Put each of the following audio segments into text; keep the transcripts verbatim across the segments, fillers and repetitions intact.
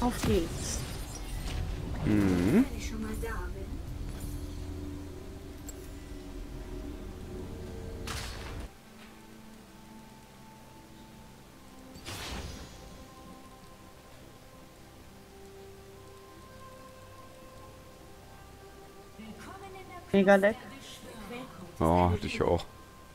Auf geht's. Mhm. Wenn ich schon mal da bin. Mega leck. Ja, hatte ich auch.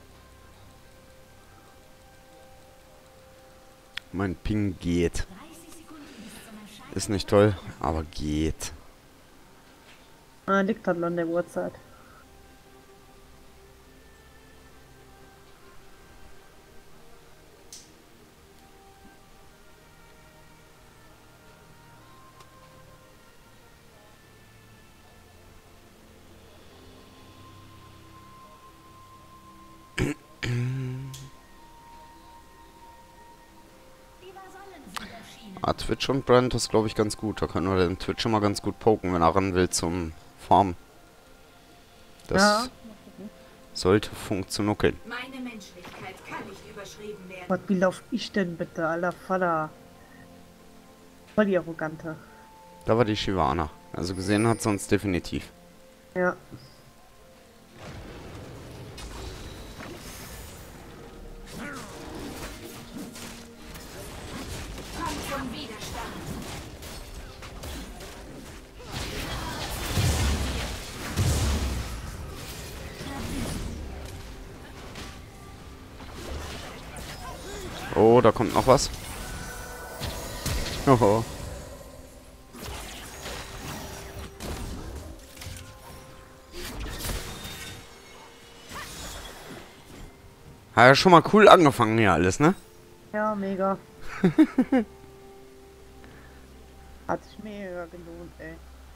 Mein Ping geht. Ist nicht toll, aber geht. Ah, liegt halt an der Uhrzeit. Ah, Twitch und Brand ist, glaube ich, ganz gut. Da können wir den Twitch immer ganz gut poken, wenn er ran will zum Farmen. Das Ja. sollte funktionieren. Meine Menschlichkeit kann nicht überschrieben werden. Gott, wie lauf ich denn bitte, alter Vater? Voll die Arrogante. Da war die Shyvana. Also gesehen hat sie uns definitiv. Ja. Kommt zum Widerstand. Oh, da kommt noch was. Oho. Hat ja schon mal cool angefangen hier alles, ne? Ja, mega. Hat sich mega gelohnt, ey.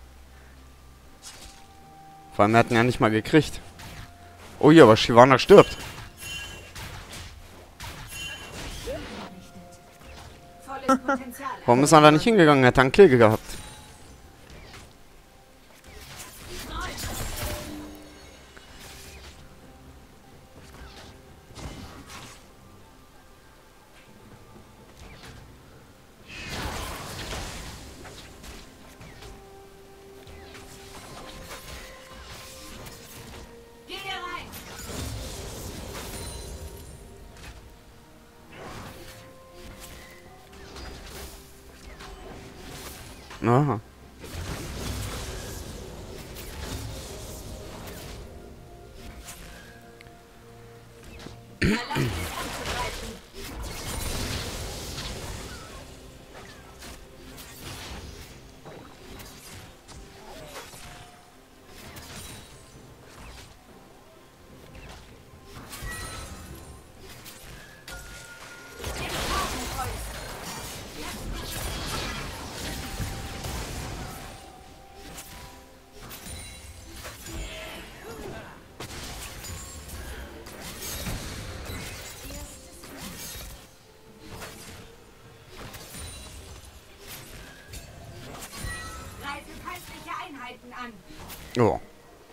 Vor allem, wir hatten ja nicht mal gekriegt. Oh ja, aber Shyvana stirbt. Volles Potenzial. Warum ist er da nicht hingegangen? Er hat einen Kill gehabt. Geh hier rein. Aha. Erlaubt es anzugreifen. Greife feindliche Einheiten an. Oh.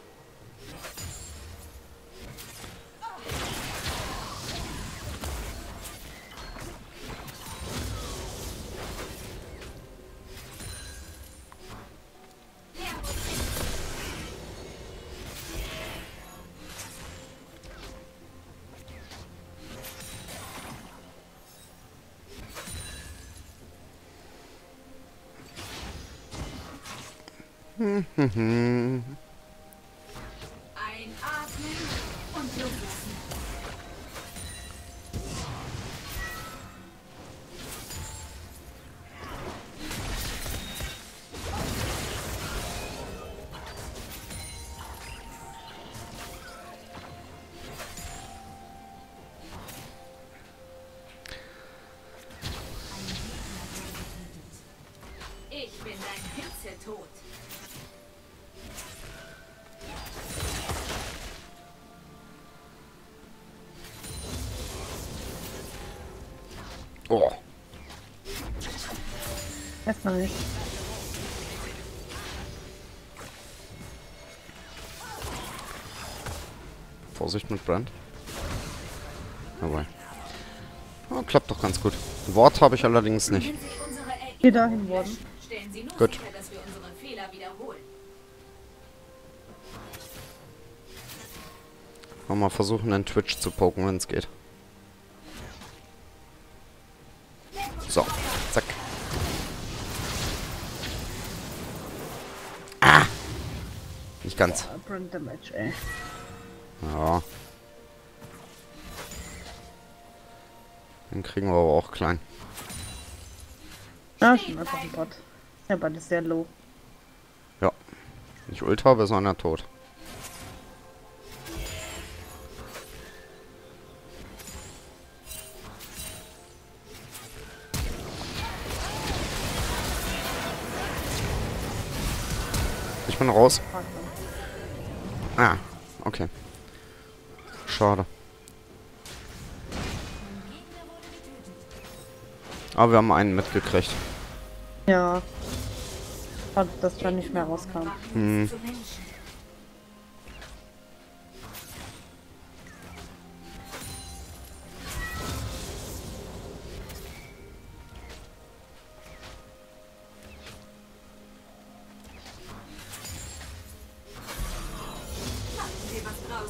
Einatmen und loslassen. Ich bin dein Hitzetod. Oh. Erstmal nicht. Vorsicht mit Brand. Jawohl. Oh, klappt doch ganz gut. Wort habe ich allerdings nicht. Wenn sich unsere Geh Erinnerungen dahin, Worden. löschen, Stellen Sie nur Gut. sicher, dass wir unsere Fehler wiederholen. Mal versuchen, den Twitch zu poken, wenn es geht. So, zack. Ah! Nicht ganz. Boah, Brand Damage, ey. Ja. Den kriegen wir aber auch klein. Ja, schon einfach ein Bot. Ja, Bot ist sehr low. Ja. Wenn ich Ult habe, ist einer tot. Ich bin raus. Ah, okay. Schade. Aber wir haben einen mitgekriegt. Ja. Schade, dass John nicht mehr rauskam. Hm. Zu Menschen. Machen wir was draus.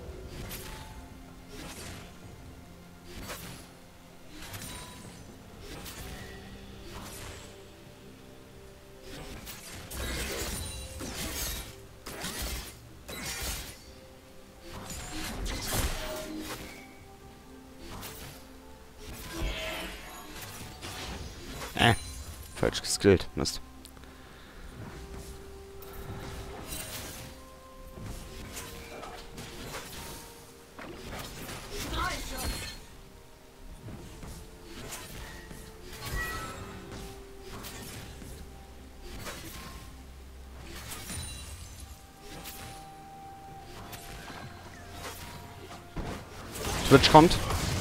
Äh. Falsch geskillt. Mist. Twitch kommt.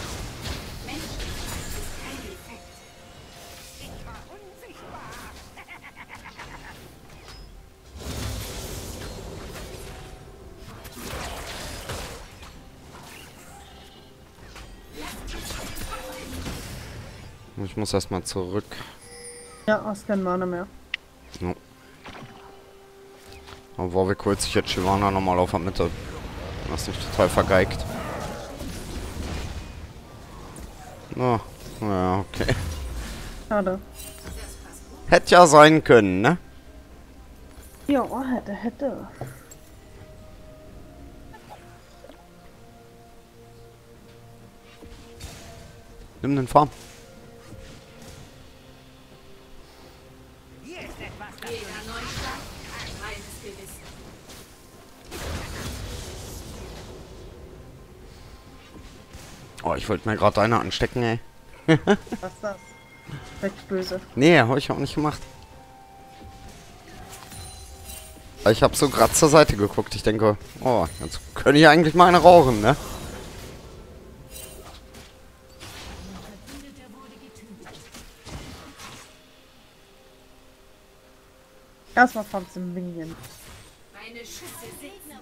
Ich muss erstmal zurück. Ja, aus kein Mana mehr. No. Aber Warwick holt sich jetzt Shyvana nochmal auf der Mitte. Das ist nicht total vergeigt. Na, oh, ja, okay. Schade. Hätte ja sein können, ne? Ja, hätte, hätte. Nimm den Farm. Jeder Neustart, ein reines Gewissen. Oh, ich wollte mir gerade eine anstecken, ey. Was ist das? Recht böse. Nee, habe ich auch nicht gemacht. Ich habe so gerade zur Seite geguckt. Ich denke, oh, jetzt könnte ich eigentlich mal eine rauchen, ne? Erstmal farmst du Minion. Meine Schüsse sitzen.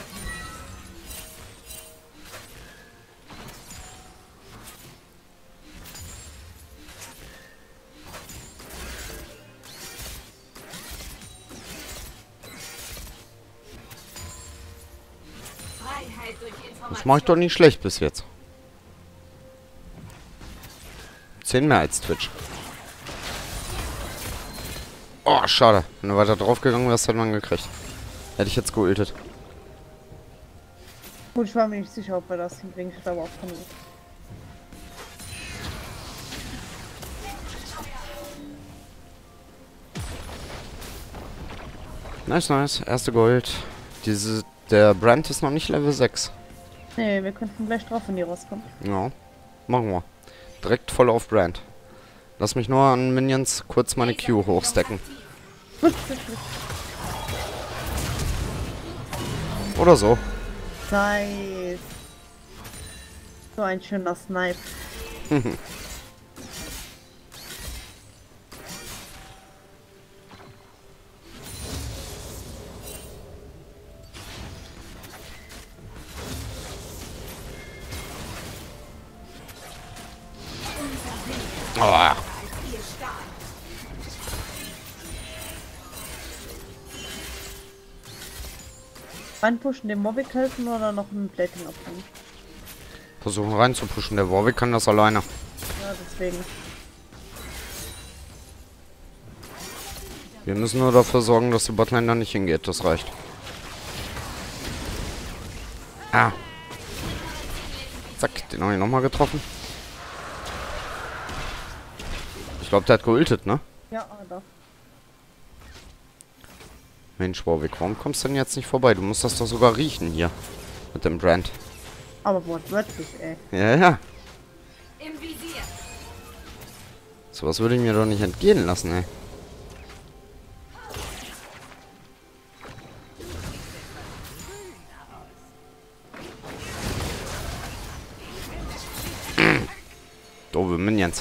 Freiheit durch Information. Das mache ich doch nicht schlecht bis jetzt. Zehn mehr als Twitch. Oh, schade. Wenn du weiter draufgegangen wärst, hätte man gekriegt. Hätte ich jetzt geultet. Gut, ich war mir nicht sicher, ob wir das hinkriegen. Ich glaube auch von mir. Nice, nice. Erste Gold. Diese, der Brand ist noch nicht Level sechs. Nee, wir könnten gleich drauf, wenn die rauskommen. Ja. Machen wir. Direkt voll auf Brand. Lass mich nur an Minions kurz meine Q hochstacken. Gut, gut, gut. Oder so. Nice. So ein schöner Snipe. Oh. Reinpushen, dem Mobbing helfen oder noch ein Plating abhängen? Versuchen reinzupushen. Der Warwick kann das alleine. Ja, deswegen. Wir müssen nur dafür sorgen, dass die Botlane da nicht hingeht. Das reicht. Ah. Zack, den habe ich nochmal getroffen. Ich glaube, der hat geultet, ne? Ja, da. Mensch, Warwick, warum kommst du denn jetzt nicht vorbei? Du musst das doch sogar riechen hier. Mit dem Brand. Aber wortwörtlich, ey. Ja, ja. Im Visier. Sowas würde ich mir doch nicht entgehen lassen, ey. Doofe Minions.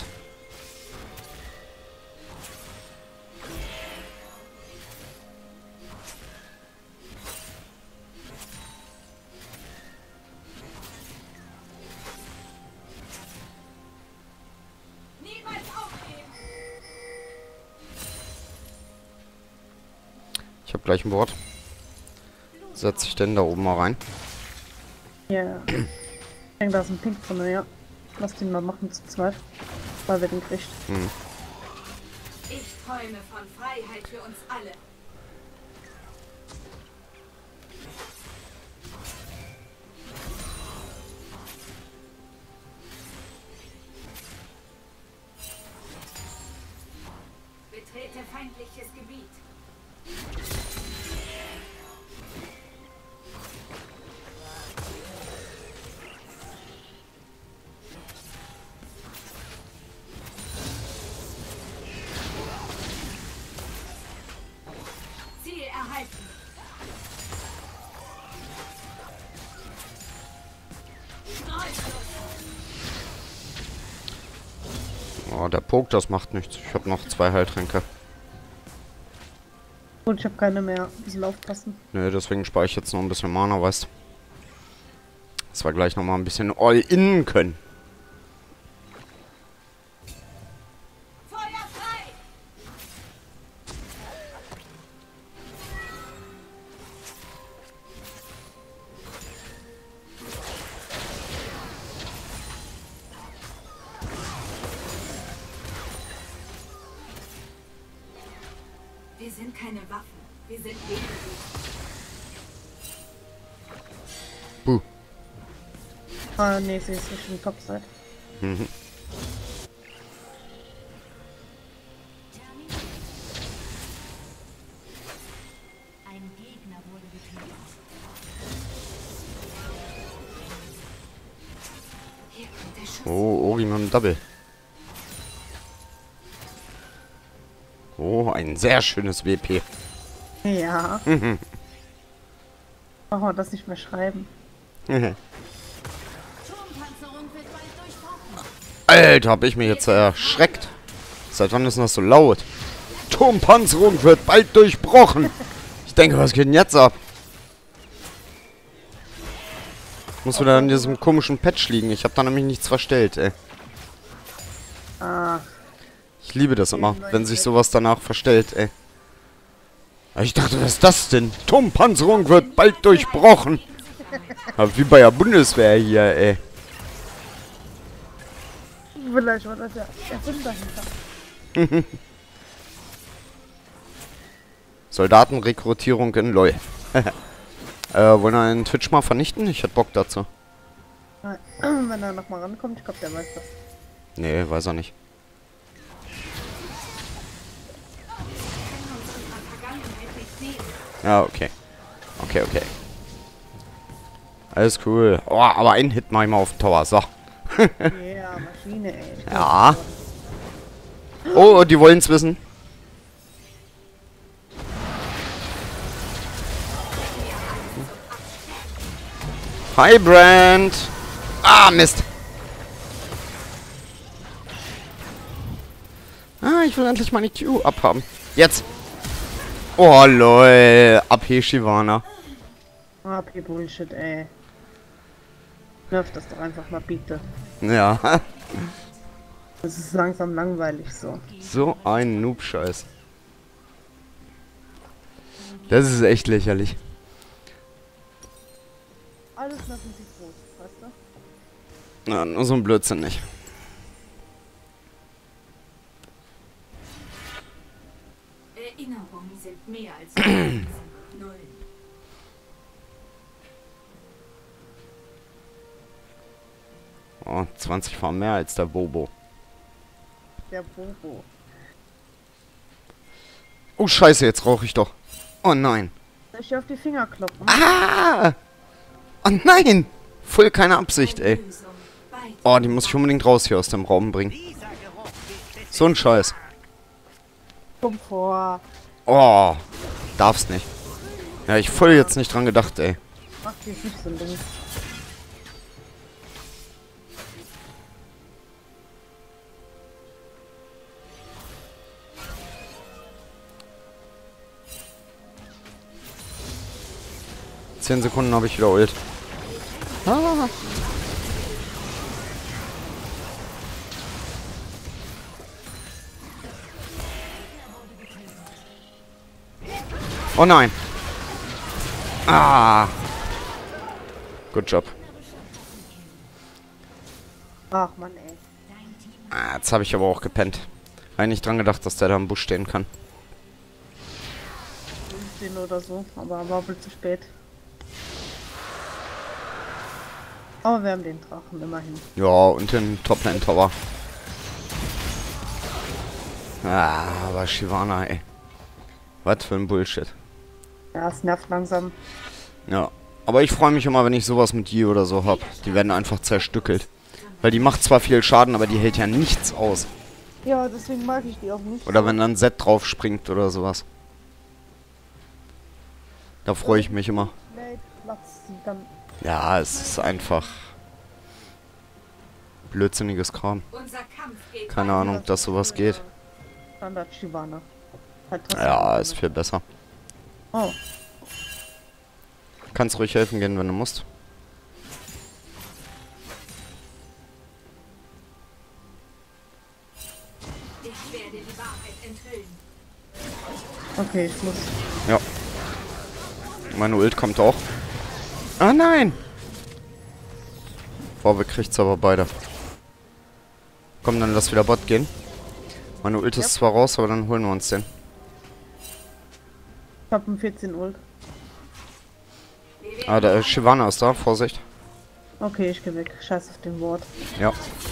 Niemals aufgeben. Ich habe gleich ein Board. Setze ich denn da oben mal rein? Ja. Ich denke, da ist ein Pink drin, ja. Lass den mal machen zu zweit. Weil wir den kriegt. Hm. Ich träume von Freiheit für uns alle. Betrete feindliches Gebiet. Ziel erhalten. Oh, der Poke, das macht nichts. Ich habe noch zwei Heiltränke. Und ich habe keine mehr. Ein bisschen aufpassen. Nö, deswegen spare ich jetzt noch ein bisschen Mana, weißt du. Dass wir gleich nochmal ein bisschen all-in können. Feuer frei. Wir sind keine Waffen. Wir sind Lebewesen. Puh. Ah, nee, sie ist nicht im Topside. Mhm. Ein Gegner wurde getötet. Hier kommt der Schuss. Oh, Ori mit einem Double. Oh, ein sehr schönes W P. Ja. Machen wir das nicht mehr schreiben. Turmpanzerung wird bald durchbrochen. Alter, hab ich mir jetzt erschreckt. Seit wann ist denn das so laut? Turmpanzerung wird bald durchbrochen. Ich denke, was geht denn jetzt ab? Muss wieder an diesem komischen Patch liegen. Ich habe da nämlich nichts verstellt, ey. Ah, Ich liebe das immer, wenn sich sowas danach verstellt, ey. Ich dachte, was ist das denn? Turmpanzerung wird bald durchbrochen. Aber wie bei der Bundeswehr hier, ey. vielleicht war das ja der Sinn dahinter. Soldatenrekrutierung in LoL. äh, wollen wir einen Twitch mal vernichten? Ich hätte Bock dazu. Nein. Wenn er nochmal rankommt, ich glaube, der weiß das. Nee, weiß er nicht. Ja, okay. Okay, okay. Alles cool. Oh, aber einen Hit mach ich mal auf den Tower. So. Ja, Maschine, ey. Ja. Oh, die wollen's wissen. Hi, Brand. Ah, Mist. Ah, ich will endlich meine Q abhaben. Jetzt. Oh, lol. A P Shivana. A P Bullshit, ey. Nerv das doch einfach mal, bitte. Ja. Das ist langsam langweilig so. So ein Noob-Scheiß. Das ist echt lächerlich. Na, nur so ein Blödsinn nicht. Erinnerungen sind mehr als Nullen. Oh, zwanzig Farben mehr als der Bobo. Der Bobo. Oh, scheiße, jetzt rauche ich doch. Oh nein. Soll ich dir auf die Finger kloppen? Ah! Oh nein! Voll keine Absicht, ey. Oh, die muss ich unbedingt raus hier aus dem Raum bringen. So ein Scheiß. Komm vor. Oh, darf's nicht. Ja, ich voll jetzt nicht dran gedacht, ey. Mach dich nicht so links. Zehn Sekunden habe ich wieder Ult. Ah. Oh nein. Ah. Good job. Ach man, ey. Ah, jetzt habe ich aber auch gepennt. Eigentlich dran gedacht, dass der da im Busch stehen kann. fünfzehn oder so, aber war wohl zu spät. Aber wir haben den Drachen immerhin. Ja, und den Toplane Tower. Ah, aber Shyvana, ey. Was für ein Bullshit. Ja, es nervt langsam. Ja, aber ich freue mich immer, wenn ich sowas mit Yi oder so hab. Die werden einfach zerstückelt. Weil die macht zwar viel Schaden, aber die hält ja nichts aus. Ja, deswegen mag ich die auch nicht. Oder wenn dann Zed drauf springt oder sowas. Da freue ich mich immer. Nee, Platz sie dann. Ja, es ist einfach blödsinniges Kram. Unser Kampf geht Keine Ahnung, dass sowas geht. Standard Shyvana. Halt trotzdem Ja, gut ist mit. viel besser. Oh, Kannst ruhig helfen gehen, wenn du musst. Ich werde die Wahrheit enthüllen. okay, ich muss. Ja. Meine Ult kommt auch. Ah, nein! Boah, wir kriegt's aber beide. Komm, dann lass wieder Bot gehen. Meine Ult ist zwar raus, aber dann holen wir uns den. Ich hab einen vierzehn Ult. Ah, der Shyvana ist da, Vorsicht. Okay, ich geh weg. Scheiß auf den Wort. Ja.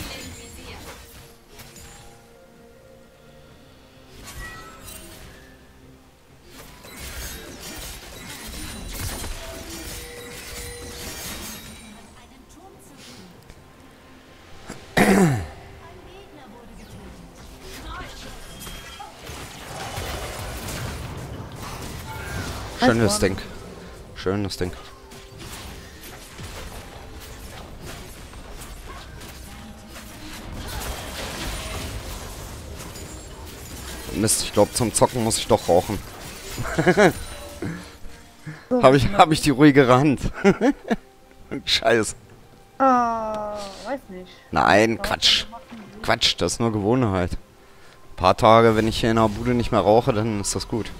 Schönes Ding. Schönes Ding. Mist, ich glaube, zum Zocken muss ich doch rauchen. So, Habe ich, hab ich die ruhigere Hand. Scheiß. Ah, weiß nicht. Nein, Quatsch. Quatsch, das ist nur Gewohnheit. Ein paar Tage, wenn ich hier in der Bude nicht mehr rauche, dann ist das gut.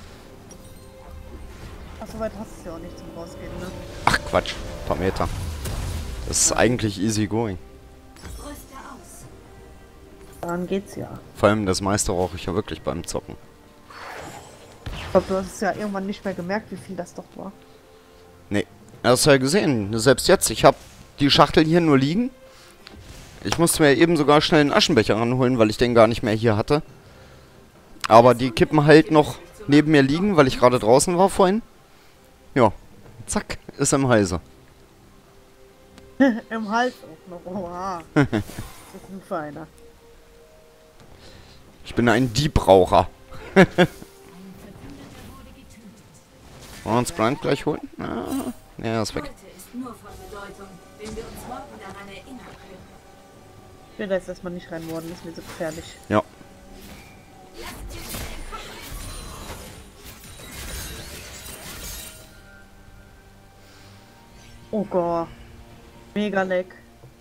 Ach, so weit hast du es ja auch nicht zum Rausgehen, ne? Ach, Quatsch. Ein paar Meter. Das ist eigentlich easy going. Rüste aus. Daran geht's ja. Vor allem das meiste rauche ich ja wirklich beim Zocken. Ich glaube, du hast es ja irgendwann nicht mehr gemerkt, wie viel das doch war. Nee. Hast du ja gesehen. Selbst jetzt. Ich habe die Schachtel hier nur liegen. Ich musste mir eben sogar schnell einen Aschenbecher ranholen, weil ich den gar nicht mehr hier hatte. Aber die kippen halt noch neben mir liegen, weil ich gerade draußen war vorhin. Ja. Zack. Ist im Halse. Im Hals auch noch. Oha. Das ist ein Feiner. Ich bin ein Diebraucher. Wollen wir uns Blind gleich holen? Ah, ja, er ist weg. Heute ist nur von Bedeutung, wenn wir uns morgen daran erinnern können. Ich will da jetzt erstmal nicht rein worden, das ist mir so gefährlich. Ja. Oh Gott. Mega leck.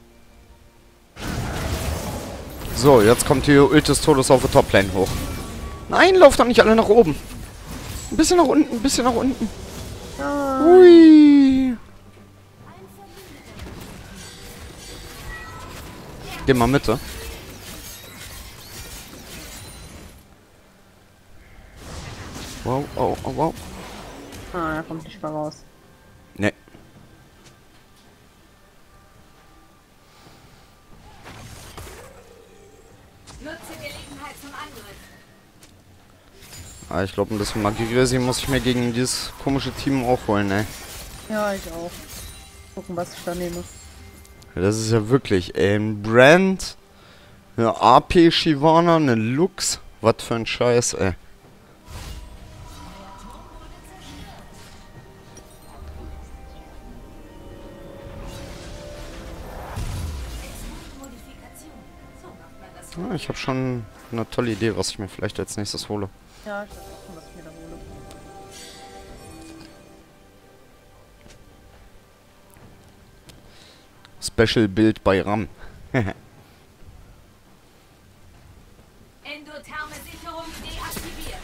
So, jetzt kommt die Ult des Todes auf der Toplane hoch. Nein, lauft doch nicht alle nach oben. Ein bisschen nach unten, ein bisschen nach unten. Ah, Ui. Geh mal Mitte. Wow, oh, oh, wow. Ah, er kommt nicht mehr raus. Ne. Nutze Gelegenheit zum Angriff. Ah, ich glaube, ein bisschen Magiresi muss ich mir gegen dieses komische Team auch holen, ey. Ja, ich auch. Gucken, was ich da nehme. Das ist ja wirklich, ey, ein Brand, eine A P Shyvana, eine Lux. Was für ein Scheiß, ey. Ja, ich habe schon eine tolle Idee, was ich mir vielleicht als nächstes hole. Ja, ich weiß auch schon, was ich mir da hole. Special Build bei RAM. Endotherme Sicherung deaktiviert.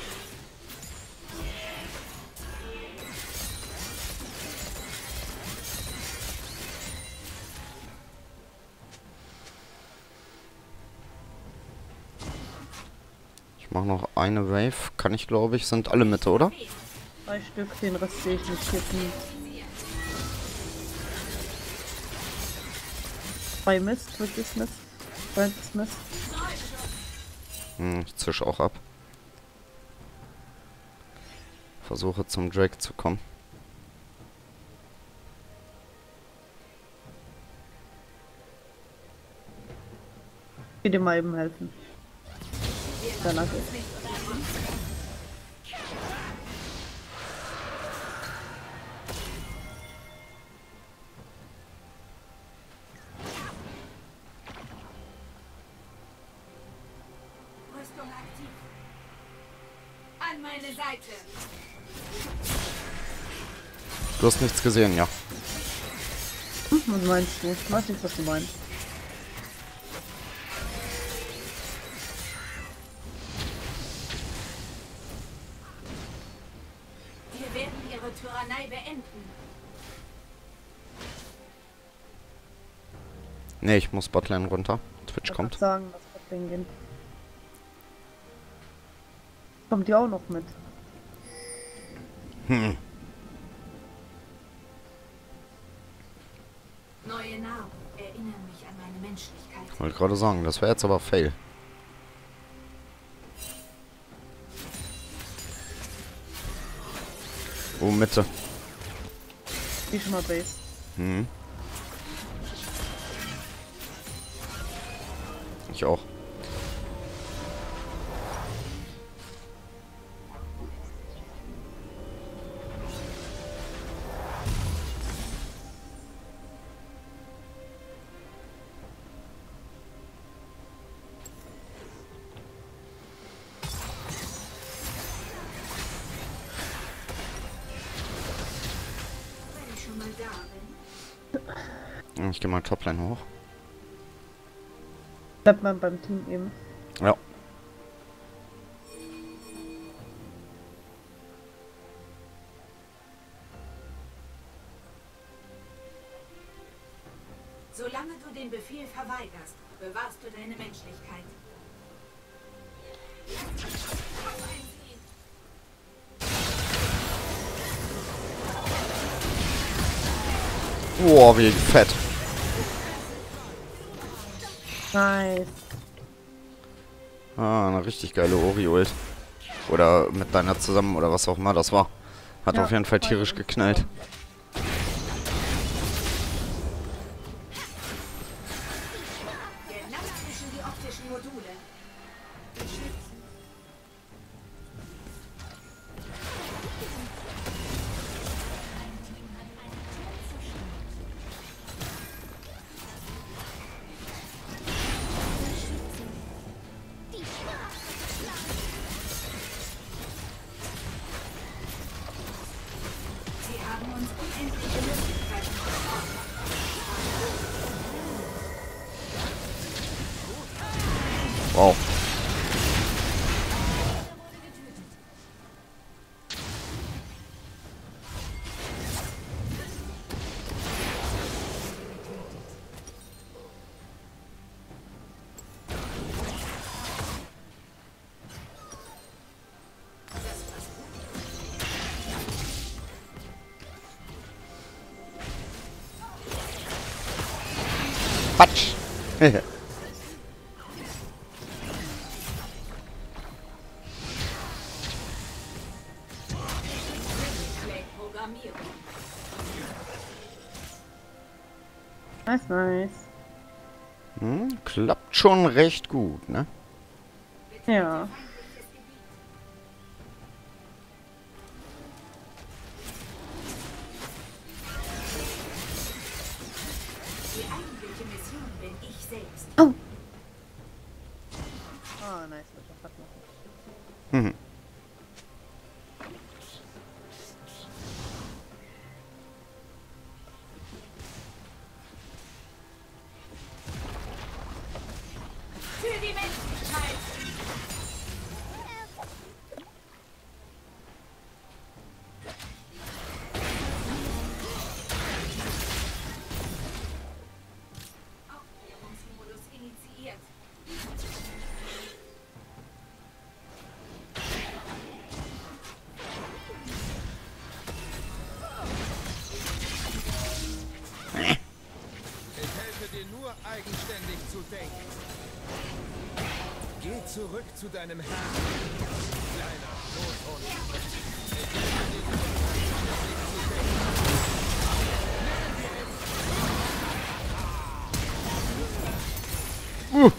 Ich mache noch eine Wave. Kann ich, glaube ich. Sind alle Mitte, oder? Drei Stück, den Rest sehe ich nicht kippen. Zwei Mist, wirklich Mist. Brand ist Mist. Hm, ich zisch auch ab. Versuche zum Drake zu kommen. Geh dir mal eben helfen. Danke. Rüstung aktiv. An meine Seite. Du hast nichts gesehen, ja. Hm, was meinst du? Ich weiß nicht, was du meinst. Wir werden ihre Tyrannei beenden. Nee, ich muss Botlane runter. Twitch Ich kommt. wollte sagen, dass wir drin gehen. Kommt die auch noch mit? Hm. Neue Nahrung erinnern mich an meine Menschlichkeit. Wollte gerade sagen, das wäre jetzt aber Fail. Oh, Mitte. Die schon mal Base. Hm. Ich auch. Wenn ich schon mal da bin. Ich gehe mal Topline hoch. Bleibt man beim Team eben. Ja. Solange du den Befehl verweigerst, bewahrst du deine Menschlichkeit. Boah, wie fett. Nice. Ah, eine richtig geile Ori-Ult. Oder mit deiner zusammen oder was auch immer das war. Hat Ja, auf jeden Fall tierisch beide geknallt. Genau zwischen die optischen Module. Sie haben uns unendliche Möglichkeiten versprochen. Wow. Quatsch. Nice, nice. Hm, klappt schon recht gut, ne? Ja. Die eigentliche Mission bin ich selbst. Oh. Oh, nice. Hat noch. Mhm. Für die Menschlichkeit! Aufklärungsmodus initiiert. Ich helfe dir nur, eigenständig zu denken. Geh zurück zu deinem Herrn, kleiner Tothund. Ich helfe dir nur, eigenständig zu denken. Uh.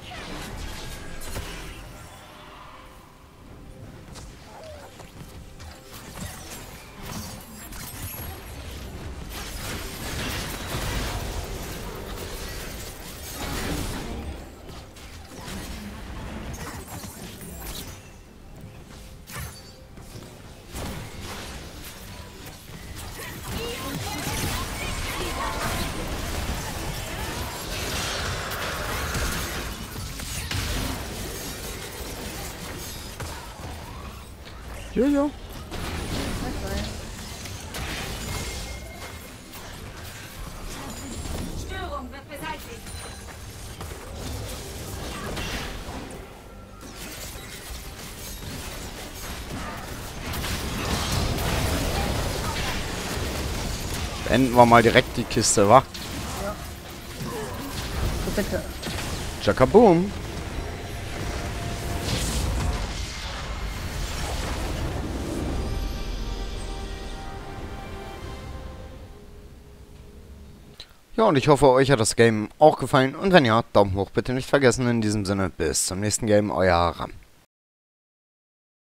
Ja, ja. Störung wird beseitigt. Beenden wir mal direkt die Kiste, wa? So, bitte. Jackaboom. Ja, und ich hoffe, euch hat das Game auch gefallen. Und wenn ja, Daumen hoch bitte nicht vergessen. In diesem Sinne, bis zum nächsten Game, euer Ram.